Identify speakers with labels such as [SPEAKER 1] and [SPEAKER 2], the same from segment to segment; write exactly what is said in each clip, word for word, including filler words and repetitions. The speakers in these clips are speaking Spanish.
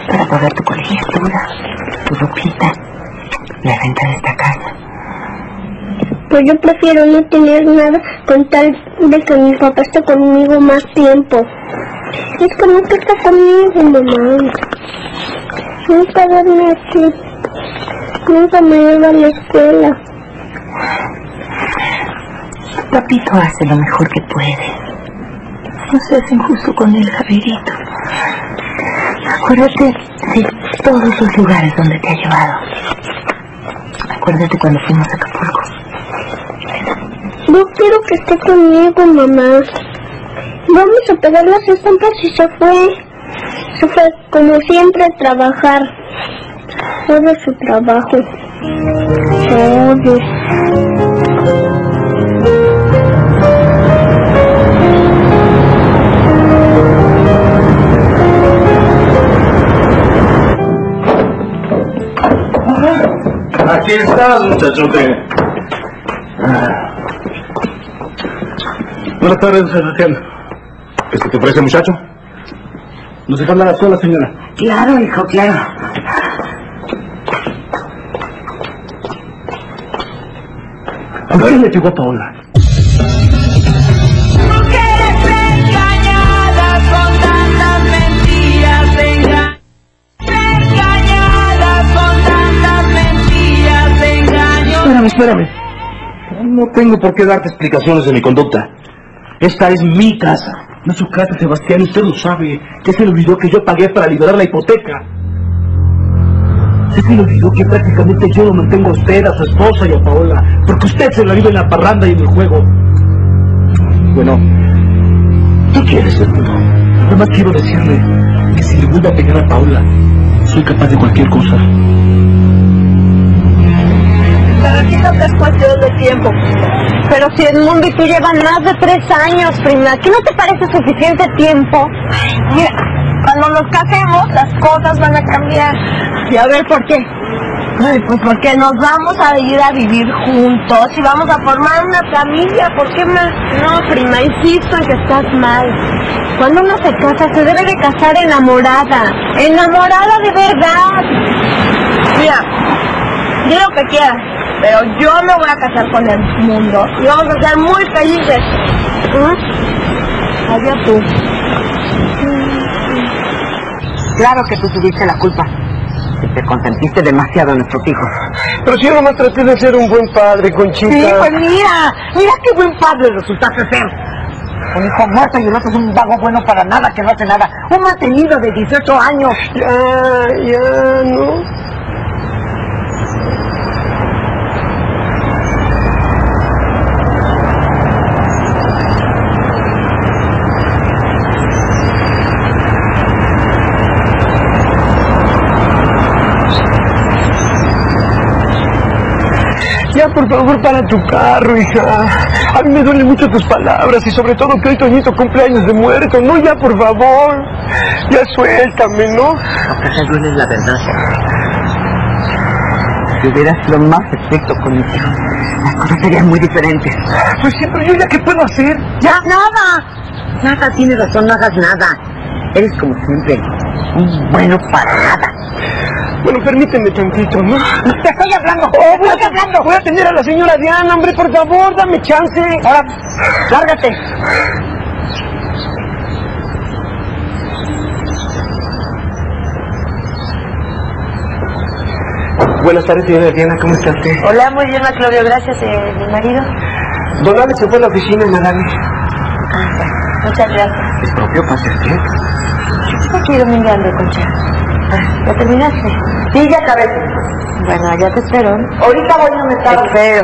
[SPEAKER 1] para pagar tu colegiatura, tu ropita, la renta de esta casa.
[SPEAKER 2] Pues yo prefiero no tener nada con tal de que mi papá esté conmigo más tiempo. Es que nunca está conmigo, mamá. Nunca duerme aquí. Nunca me lleva a la escuela.
[SPEAKER 1] Papito hace lo mejor que puede. No seas injusto con él, Javierito. Acuérdate de todos los lugares donde te ha llevado. Acuérdate cuando fuimos a Acapulco.
[SPEAKER 2] No quiero que esté conmigo, mamá. Vamos a pegar las estampas y se fue. Se fue, como siempre, a trabajar. Odio su trabajo. Odio.
[SPEAKER 3] Aquí estás, muchachote. Buenas tardes, Sebastián. ¿Qué se te ofrece, muchacho? ¿Nos dejan dar a sola, señora?
[SPEAKER 1] Claro, hijo, claro.
[SPEAKER 3] ¿A quién le llegó Paola?
[SPEAKER 4] Mujeres engañadas con tantas mentiras, engañadas. Engañadas con tantas mentiras, engaños.
[SPEAKER 3] Espérame, espérame. No tengo por qué darte explicaciones de mi conducta. Esta es mi casa. No es su casa, Sebastián, usted lo sabe. Ya se le olvidó que yo pagué para liberar la hipoteca. Ya se le olvidó que prácticamente yo lo mantengo a usted, a su esposa y a Paola, porque usted se la vive en la parranda y en el juego. Bueno, ¿qué quieres, hermano? Nada más quiero decirle que si le vuelvo a pegar a Paola, soy capaz de cualquier cosa.
[SPEAKER 5] Pero aquí no es cuestión de tiempo. Pero si Edmundo y tú llevan más de tres años, prima, ¿qué no te parece suficiente tiempo? Mira, cuando nos casemos, las cosas van a cambiar. Y a ver, ¿por qué? Ay, pues porque nos vamos a ir a vivir juntos y vamos a formar una familia. ¿Por qué más? No, prima, insisto en que estás mal. Cuando uno se casa, se debe de casar enamorada. Enamorada de verdad. Mira, di lo que quieras, pero yo me voy a casar con el mundo y vamos a ser muy felices. ¿Mm? Adiós tú.
[SPEAKER 1] Claro que tú tuviste la culpa. Que te consentiste demasiado en nuestros hijos.
[SPEAKER 3] Pero si yo nomás traté de ser un buen padre, Conchita.
[SPEAKER 1] Sí, pues mira, mira qué buen padre resultaste ser. Un hijo muerto y el otro es un vago bueno para nada, que no hace nada. Un mantenido de dieciocho años.
[SPEAKER 3] Ya, ya, ¿no? Ya, por favor, para tu carro, hija. A mí me duelen mucho tus palabras y sobre todo que hoy Toñito cumple años de muerto. No, ya, por favor. Ya suéltame, ¿no?
[SPEAKER 1] Lo que te duele es la verdad. Si hubieras sido más estricto con mis hijos, las cosas serían muy diferentes.
[SPEAKER 3] Pues sí, pero yo ya, ¿qué puedo hacer?
[SPEAKER 1] ¡Ya, nada! Nada, tienes razón, no hagas nada. Eres como siempre, un bueno para nada.
[SPEAKER 3] Bueno, permíteme tantito, ¿no?
[SPEAKER 1] ¡Te estoy hablando!
[SPEAKER 3] Oh, voy,
[SPEAKER 1] ¡Estoy
[SPEAKER 3] a,
[SPEAKER 1] hablando!
[SPEAKER 3] voy a atender a la señora Diana, hombre, por favor, dame chance.
[SPEAKER 1] Ahora, lárgate.
[SPEAKER 3] Buenas tardes, señora Diana, ¿cómo está usted?
[SPEAKER 5] Hola, muy bien, Claudio, gracias. Eh, ¿Mi marido?
[SPEAKER 3] Don Alex se fue a la oficina, madame.
[SPEAKER 5] Ah, muchas gracias.
[SPEAKER 3] ¿Es propio para hacer qué?
[SPEAKER 5] Yo quiero mirando, Concha. Ah, ¿ya terminaste?
[SPEAKER 1] Sí, ya acabé.
[SPEAKER 5] Bueno, ya te espero.
[SPEAKER 1] Ahorita voy, no me tardo.
[SPEAKER 5] Espero.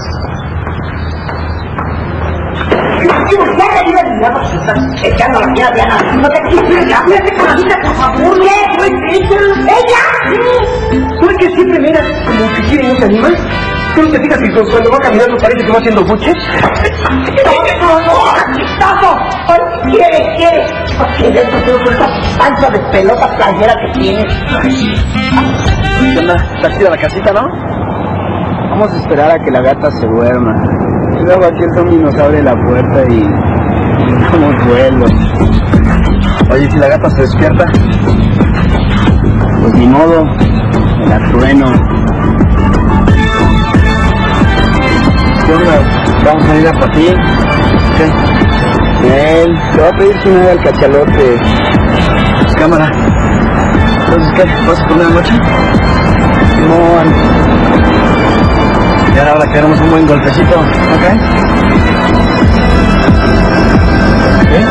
[SPEAKER 1] Ya te digo, Diana, se estás echando la mía, Diana. No te quisieras, ya, fíjate con la vida, por favor. ¿Qué? ¿No es ella? ¿Ella?
[SPEAKER 3] ¿Tú es que siempre miras como que quiere y no se anima? ¿Tú no te fijas que cuando va caminando parece que va haciendo buches?
[SPEAKER 1] ¡No, no, no! ¡Chistazo! ¡Ay, quiere, quiere! ¿Qué de esto todo esa panza de pelota playera que tienes?
[SPEAKER 3] ¿Qué onda? ¿Está chida la casita, no?
[SPEAKER 6] Vamos a esperar a que la gata se duerma. Y luego aquí el zombie nos abre la puerta y... y damos vuelo.
[SPEAKER 3] Oye, si la gata se despierta...
[SPEAKER 6] modo, me la trueno. ¿Qué onda? ¿Vamos a ir a por ti? ¿Qué? Él, te va a pedir su nueva al cachalote. Pues cámara. Entonces, ¿qué? ¿Vas a poner la noche? Simón. Y ahora, ahora queremos un buen golpecito, ¿ok? ¿Qué?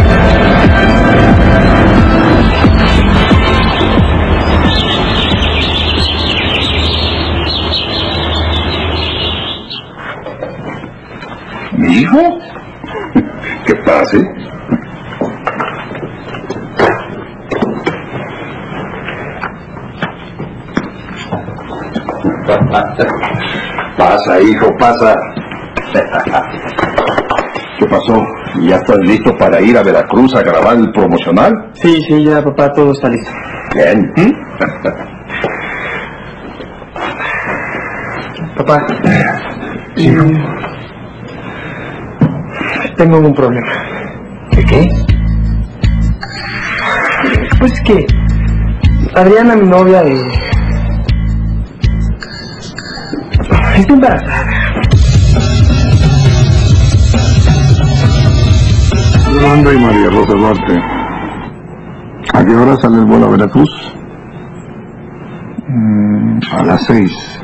[SPEAKER 7] ¿Mi hijo? ¿Qué pase? Pasa, hijo, pasa. ¿Qué pasó? ¿Ya estás listo para ir a Veracruz a grabar el promocional?
[SPEAKER 3] Sí, sí, ya, papá, todo está listo.
[SPEAKER 7] Bien.
[SPEAKER 3] ¿Mm? Papá.
[SPEAKER 7] Sí.
[SPEAKER 3] Tengo un problema.
[SPEAKER 7] ¿Qué qué?
[SPEAKER 3] Pues que Adriana, mi novia, eh, está embarazada.
[SPEAKER 7] Yolanda y María Rosa Duarte. ¿A qué hora sale el vuelo a Veracruz? Mm, a las seis.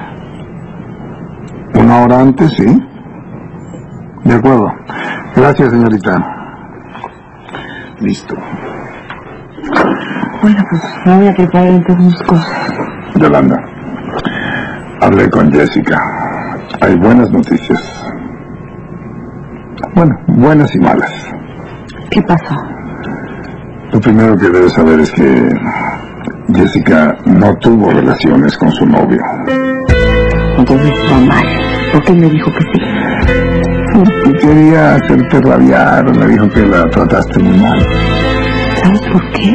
[SPEAKER 7] ¿Una hora antes, sí? De acuerdo. Gracias, señorita. Listo.
[SPEAKER 5] Bueno, pues me voy a preparar entonces mis cosas.
[SPEAKER 7] Yolanda, hablé con Jessica. Hay buenas noticias. Bueno, buenas y malas.
[SPEAKER 5] ¿Qué pasó?
[SPEAKER 7] Lo primero que debes saber es que Jessica no tuvo relaciones con su novio.
[SPEAKER 5] Entonces está mal. ¿Por qué me dijo que sí?
[SPEAKER 7] Porque quería hacerte rabiar. Me dijo que la trataste muy mal.
[SPEAKER 5] ¿Sabes por qué?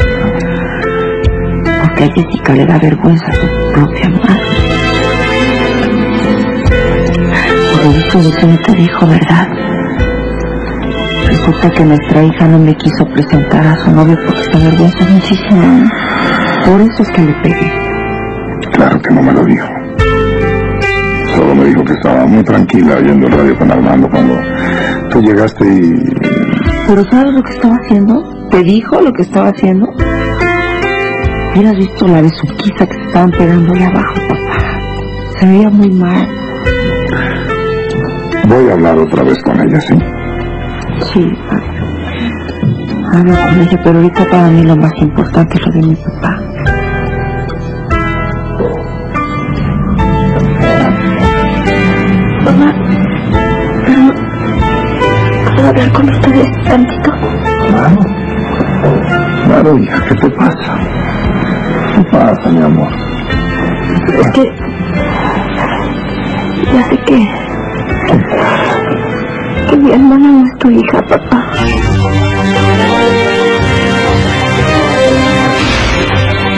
[SPEAKER 5] Porque a Jessica le da vergüenza a su propia madre. Por lo visto de que no te dijo, ¿verdad? Resulta que nuestra hija no me quiso presentar a su novio porque se avergüenza muchísimo. Por eso es que le pegué.
[SPEAKER 7] Claro que no me lo dijo. Solo me dijo que estaba muy tranquila oyendo el radio con Armando cuando tú llegaste y...
[SPEAKER 5] ¿Pero sabes lo que estaba haciendo? ¿Te dijo lo que estaba haciendo? Hubieras visto la besuquiza que se estaban pegando ahí abajo, papá. Se veía muy mal.
[SPEAKER 7] Voy a hablar otra vez con ella, ¿sí?
[SPEAKER 5] Sí, hablo con ella, pero ahorita para mí lo más importante es lo de mi papá. Mamá, pero ¿puedo hablar con ustedes tantito?
[SPEAKER 7] Claro. Claro, hija, ¿qué te pasa? ¿Qué pasa, mi amor?
[SPEAKER 5] Es que ya sé que que mi hermana no es tu hija, papá.